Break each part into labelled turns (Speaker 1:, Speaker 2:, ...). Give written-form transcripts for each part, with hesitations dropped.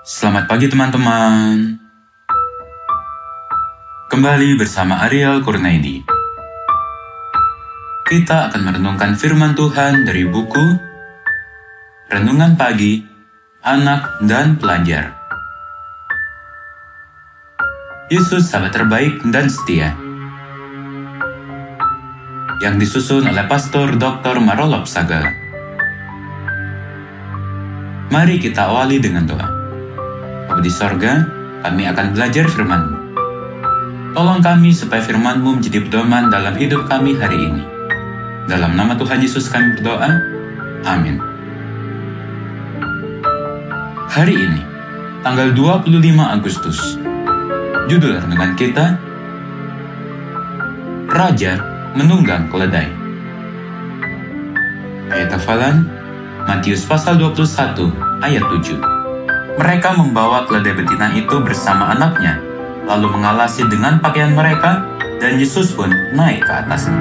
Speaker 1: Selamat pagi teman-teman. Kembali bersama Ariel Kurnaidi. Kita akan merenungkan firman Tuhan dari buku Renungan Pagi, Anak dan Pelajar. Yesus sahabat terbaik dan setia, yang disusun oleh Pastor Dr. Marolop Sagala. Mari kita awali dengan doa. Bapa di sorga, kami akan belajar firman-Mu. Tolong kami supaya firman-Mu menjadi pedoman dalam hidup kami hari ini. Dalam nama Tuhan Yesus kami berdoa. Amin. Hari ini, tanggal 25 Agustus, judul renungan kita, Raja Menunggang Keledai. Ayat hafalan, Matius pasal 21 ayat 7. Mereka membawa keledai betina itu bersama anaknya, lalu mengalasi dengan pakaian mereka, dan Yesus pun naik ke atasnya.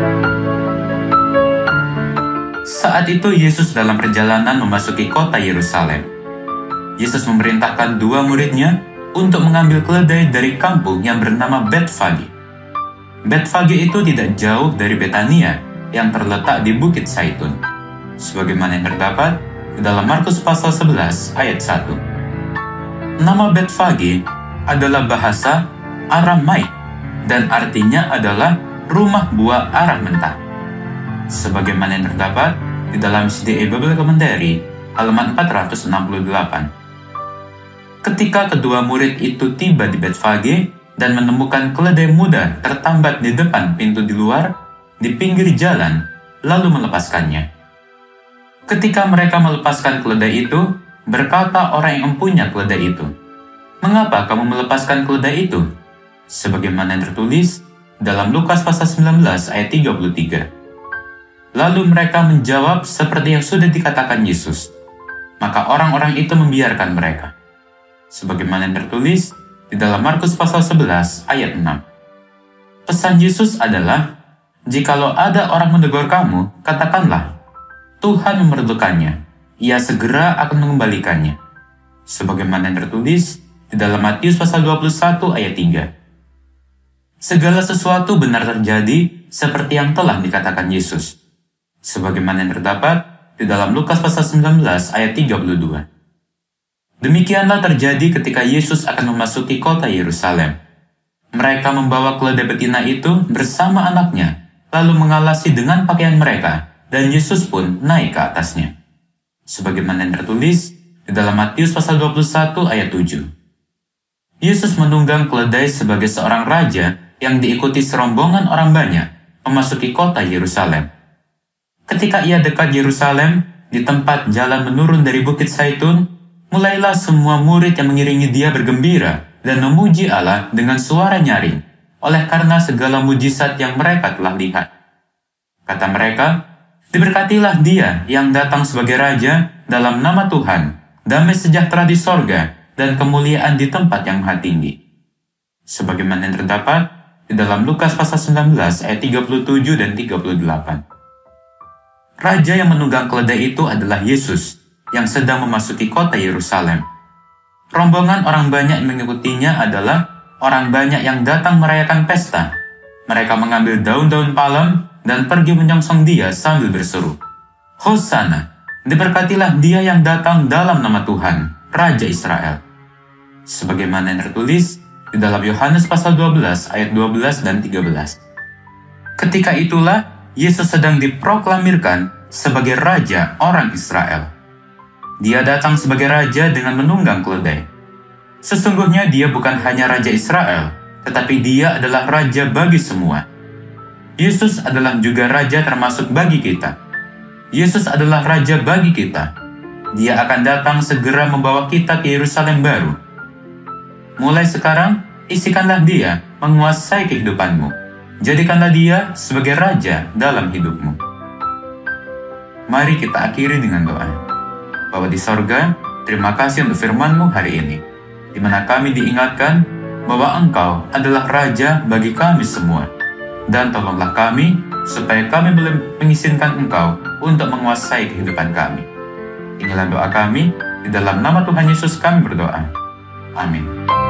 Speaker 1: Saat itu Yesus dalam perjalanan memasuki kota Yerusalem. Yesus memerintahkan dua muridnya untuk mengambil keledai dari kampung yang bernama Betfage. Betfage itu tidak jauh dari Betania yang terletak di Bukit Zaitun, sebagaimana yang terdapat di dalam Markus pasal 11 ayat 1. Nama Betfage adalah bahasa Aramaik dan artinya adalah rumah buah arah mentah, sebagaimana yang terdapat di dalam CDE Bible Commentary halaman 468. Ketika kedua murid itu tiba di Betfage dan menemukan keledai muda tertambat di depan pintu di luar, di pinggir jalan, lalu melepaskannya. Ketika mereka melepaskan keledai itu, berkata orang yang mempunyai keledai itu, "Mengapa kamu melepaskan keledai itu?" Sebagaimana yang tertulis dalam Lukas pasal 19 ayat 33. Lalu mereka menjawab seperti yang sudah dikatakan Yesus. Maka orang-orang itu membiarkan mereka. Sebagaimana yang tertulis di dalam Markus pasal 11 ayat 6. Pesan Yesus adalah, jikalau ada orang menegur kamu, katakanlah, Tuhan memerlukannya, Ia segera akan mengembalikannya. Sebagaimana yang tertulis di dalam Matius pasal 21 ayat 3. Segala sesuatu benar terjadi seperti yang telah dikatakan Yesus. Sebagaimana yang terdapat di dalam Lukas pasal 19 ayat 32. Demikianlah terjadi ketika Yesus akan memasuki kota Yerusalem. Mereka membawa keledai betina itu bersama anaknya, lalu mengalasi dengan pakaian mereka, dan Yesus pun naik ke atasnya. Sebagaimana yang tertulis di dalam Matius pasal 21 ayat 7. Yesus menunggang keledai sebagai seorang raja yang diikuti serombongan orang banyak memasuki kota Yerusalem. Ketika ia dekat Yerusalem, di tempat jalan menurun dari Bukit Zaitun, mulailah semua murid yang mengiringi dia bergembira dan memuji Allah dengan suara nyaring, oleh karena segala mujizat yang mereka telah lihat. Kata mereka, "Diberkatilah dia yang datang sebagai raja dalam nama Tuhan, damai sejahtera di sorga, dan kemuliaan di tempat yang maha tinggi." Sebagaimana yang terdapat di dalam Lukas pasal 19 ayat 37 dan 38. Raja yang menunggang keledai itu adalah Yesus yang sedang memasuki kota Yerusalem. Rombongan orang banyak yang mengikutinya adalah orang banyak yang datang merayakan pesta. Mereka mengambil daun-daun palem dan pergi menyongsong dia sambil berseru, "Hosana, diberkatilah dia yang datang dalam nama Tuhan, Raja Israel." Sebagaimana yang tertulis di dalam Yohanes pasal 12 ayat 12 dan 13. Ketika itulah Yesus sedang diproklamirkan sebagai Raja orang Israel. Dia datang sebagai Raja dengan menunggang keledai. Sesungguhnya dia bukan hanya Raja Israel, tetapi dia adalah Raja bagi semua. Yesus adalah juga Raja termasuk bagi kita. Yesus adalah Raja bagi kita. Dia akan datang segera membawa kita ke Yerusalem baru. Mulai sekarang, isikanlah dia menguasai kehidupanmu. Jadikanlah dia sebagai Raja dalam hidupmu. Mari kita akhiri dengan doa. Bapa di sorga, terima kasih untuk firman-Mu hari ini, di mana kami diingatkan bahwa Engkau adalah Raja bagi kami semua. Dan tolonglah kami, supaya kami boleh mengizinkan Engkau untuk menguasai kehidupan kami. Inilah doa kami, Di dalam nama Tuhan Yesus kami berdoa. Amin.